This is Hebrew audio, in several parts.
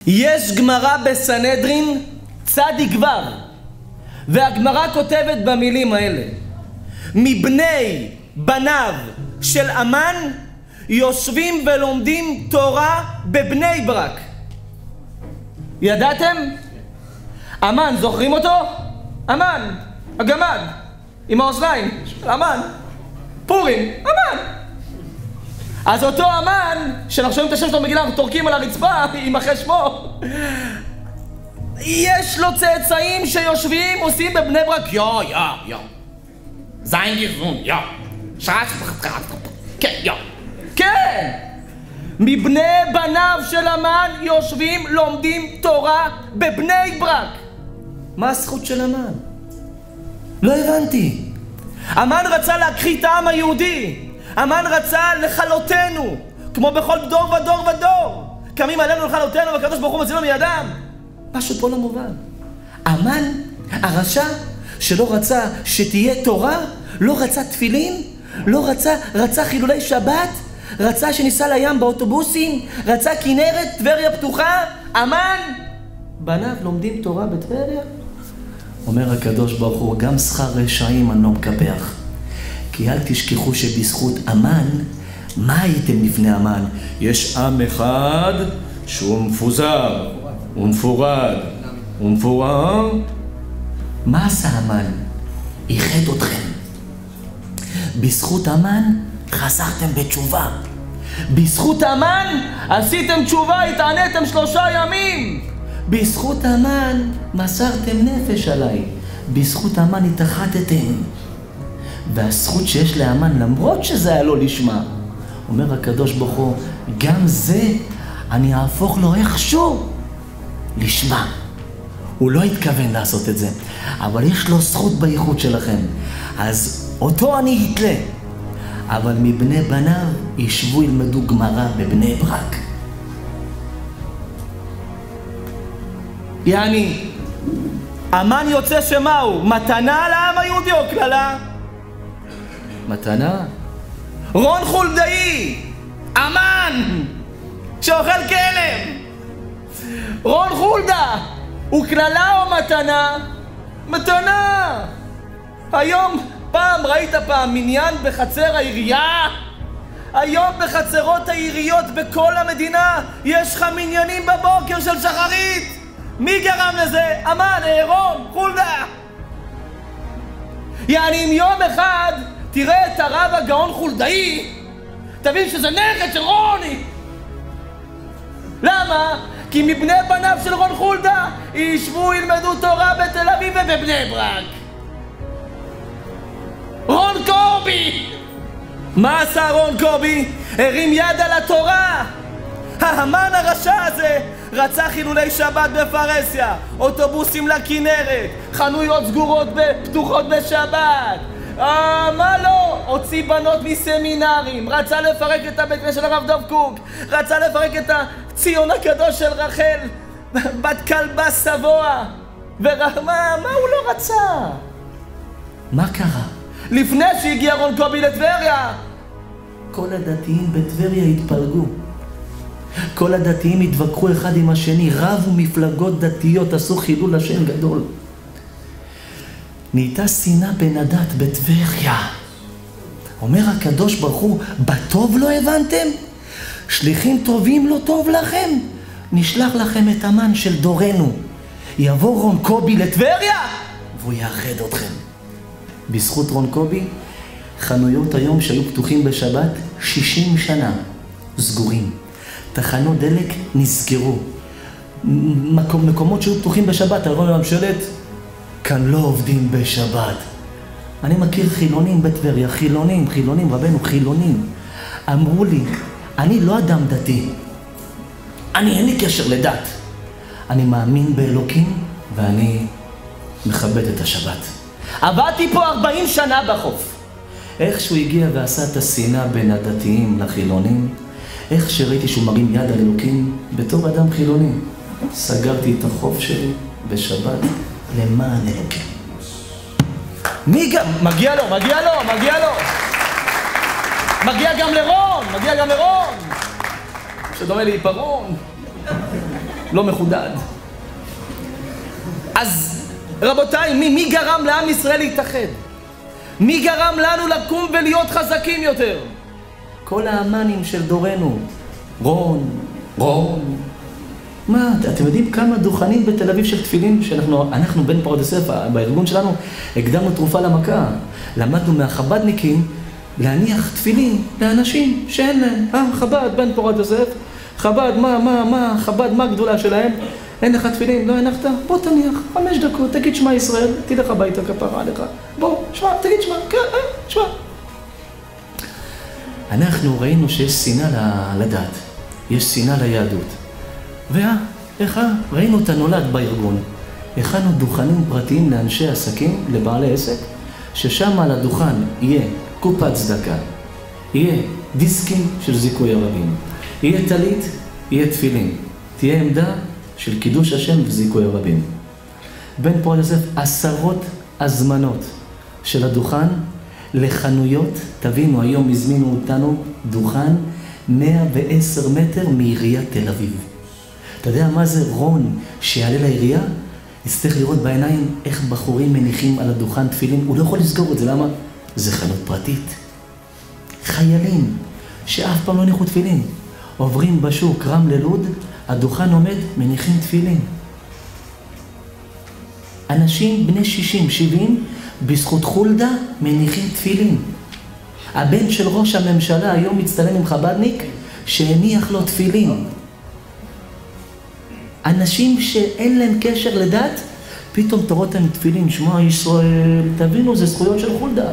יש גמרא בסנהדרין צדיק ו', והגמרא כותבת במילים האלה: מבני בניו של אמן יושבים ולומדים תורה בבני ברק. ידעתם? אמן, זוכרים אותו? אמן, הגמד עם האוזניים, אמן, פורים, אמן. אז אותו אמן, שאנחנו שומעים את השם שלו במגילה, אנחנו תורקים על הרצפה עם אחרי שמו, יש לו צאצאים שיושבים, עושים בבני ברק יא זין גזון, כן, מבני בניו של אמן יושבים לומדים תורה בבני ברק. מה הזכות של אמן? לא הבנתי. אמן רצה להכחית את העם היהודי, אמן רצה לכלותנו, כמו בכל דור ודור ודור קמים עלינו לכלותנו והקדוש ברוך הוא מצילנו מידם. משהו פה לא מובן. אמן הרשע שלא רצה שתהיה תורה, לא רצה תפילין, לא רצה חילולי שבת, רצה שניסע לים באוטובוסים, רצה כנרת, טבריה פתוחה. אמן בניו לומדים תורה בטבריה. אומר הקדוש ברוך הוא, גם שכר רשעים אני לא מקפח, כי אל תשכחו שבזכות אמן, מה הייתם לפני אמן? יש עם אחד שהוא מפוזר ומפורד ומפורר. מה עשה אמן? איחד אתכם. בזכות אמן חזרתם בתשובה, בזכות אמן עשיתם תשובה, התעניתם 3 ימים, בזכות אמן מסרתם נפש עליי, בזכות אמן התאחדתם. והזכות שיש לאמן, למרות שזה היה לא לשמה, אומר הקדוש ברוך הוא, גם זה אני אהפוך לו איכשהו לשמה. הוא לא התכוון לעשות את זה, אבל יש לו זכות בייחוד שלכם, אז אותו אני אתלה. אבל מבני בניו ישבו ילמדו גמרא בבני ברק. יעני, אמן יוצא שמהו? מתנה לעם היהודי או כללה? מתנה. רון חולדאי, אמן שאוכל כלב, רון חולדה, הוא כללה או מתנה? מתנה. היום, פעם ראית מניין בחצר העירייה? היום בחצרות העיריות בכל המדינה יש לך מניינים בבוקר של שחרית. מי גרם לזה? אמן, רון חולדה. יעני, אם יום אחד תראה את הרב הגאון חולדאי, תבין שזה נכד של רוני. למה? כי מבני בניו של רון חולדה ישבו ילמדו תורה בתל אביב ובבני ברק. רון קובי, מה עשה רון קובי? הרים יד על התורה. ההמן הרשע הזה רצה חילולי שבת בפרסיה, אוטובוסים לכנרת, חנויות סגורות פתוחות בשבת. מה לא? הוציא בנות מסמינרים, רצה לפרק את הבית כנסת של הרב דב קוק, רצה לפרק את הציון הקדוש של רחל, בת כלבה סבוע. מה הוא לא רצה? מה קרה? לפני שהגיע רון קובי לטבריה, כל הדתיים בטבריה התפלגו. כל הדתיים התווכחו אחד עם השני, רבו מפלגות דתיות, עשו חילול השם גדול. נהייתה שנאה בין הדת בטבריה. אומר הקדוש ברוך הוא, בטוב לא הבנתם? שליחים טובים לא טוב לכם? נשלח לכם את המן של דורנו. יבוא רון קובי לטבריה והוא יאחד אתכם. בזכות רון קובי, חנויות היום שהיו פתוחים בשבת 60 שנה סגורים. תחנות דלק נסגרו. מקומות שהיו פתוחים בשבת, הרב הממשלת, כאן לא עובדים בשבת. אני מכיר חילונים בטבריה, חילונים, רבנו, חילונים. אמרו לי, אני לא אדם דתי, אין לי קשר לדת. אני מאמין באלוקים ואני מכבד את השבת. עבדתי פה 40 שנה בחוף. איך שהוא הגיע ועשה את השנאה בין הדתיים לחילונים, איך שראיתי שהוא מרים יד על אלוקים, בתור אדם חילוני, סגרתי את החוף שלי בשבת למען אלוקים. מי גם? מגיע לו. מגיע גם לרון, שדומה לעיפרון. לא מחודד. אז רבותיי, מי גרם לעם ישראל להתאחד? מי גרם לנו לקום ולהיות חזקים יותר? כל האמנים של דורנו. רון. מה, אתם יודעים כמה דוכנים בתל אביב של תפילין שאנחנו בן פורת יוסף, בארגון שלנו, הקדמנו תרופה למכה. למדנו מהחבדניקים להניח תפילין לאנשים שאין להם. חב"ד, בן פורת יוסף, חב"ד, חב"ד, מה הגדולה שלהם? אין לך תפילין, לא הנחת? בוא תניח, 5 דקות, תגיד שמע ישראל, תלך הביתה כפרה עליך. בוא, שמע, תגיד שמע, כן, שמע. אנחנו ראינו שיש שנאה לדת, יש שנאה ליהדות. ראינו את הנולד בארגון. הכנו דוכנים פרטיים לאנשי עסקים, לבעלי עסק, ששם על הדוכן יהיה קופת צדקה, יהיה דיסקים של זיכוי הרבים, יהיה טלית, יהיה תפילין, תהיה עמדה של קידוש השם וזיכוי הרבים. בן פורת יוסף 10 הזמנות של הדוכן לחנויות. תבינו, היום הזמינו אותנו דוכן 110 מטר מעיריית תל אביב. אתה יודע מה זה רון שיעלה לעירייה? יצטרך לראות בעיניים איך בחורים מניחים על הדוכן תפילין. הוא לא יכול לסגור את זה, למה? זה חנות פרטית. חיילים שאף פעם לא ניחו תפילין עוברים בשוק רמלה לוד, הדוכן עומד, מניחים תפילין. אנשים בני 60-70 בזכות חולדה מניחים תפילין. הבן של ראש הממשלה היום מצטלם עם חבדניק שהניח לו תפילין. אנשים שאין להם קשר לדת, פתאום תורות להם תפילין, שמע ישראל, תבינו, זה זכויות של חולדה.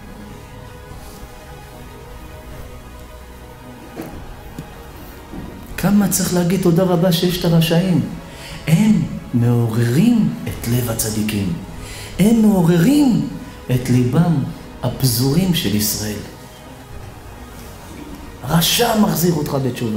כמה צריך להגיד תודה רבה שיש את הרשעים. הם מעוררים את לב הצדיקים. הם מעוררים את ליבם הפזורים של ישראל. רשע מחזיר אותך בתשובה.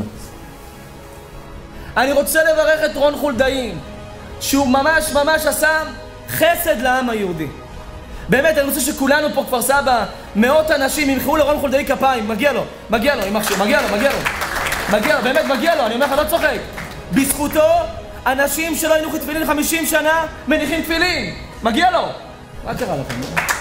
אני רוצה לברך את רון חולדאי, שהוא ממש עשה חסד לעם היהודי. באמת, אני רוצה שכולנו פה כפר סבא, מאות אנשים ימחאו לרון חולדאי כפיים. מגיע לו, באמת מגיע לו, אני אומר לך, לא צוחק. בזכותו, אנשים שלא הניחו תפילין 50 שנה, מניחים תפילין. מגיע לו. מה קרה לכם?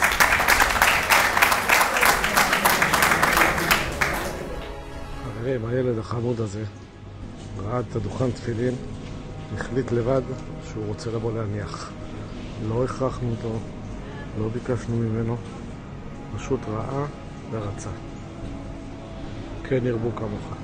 חברים, הילד החמוד הזה ראה את הדוכן תפילין, החליט לבד שהוא רוצה לבוא להניח. לא הכרחנו אותו, לא ביקשנו ממנו, פשוט ראה ורצה. כן ירבו כמוך.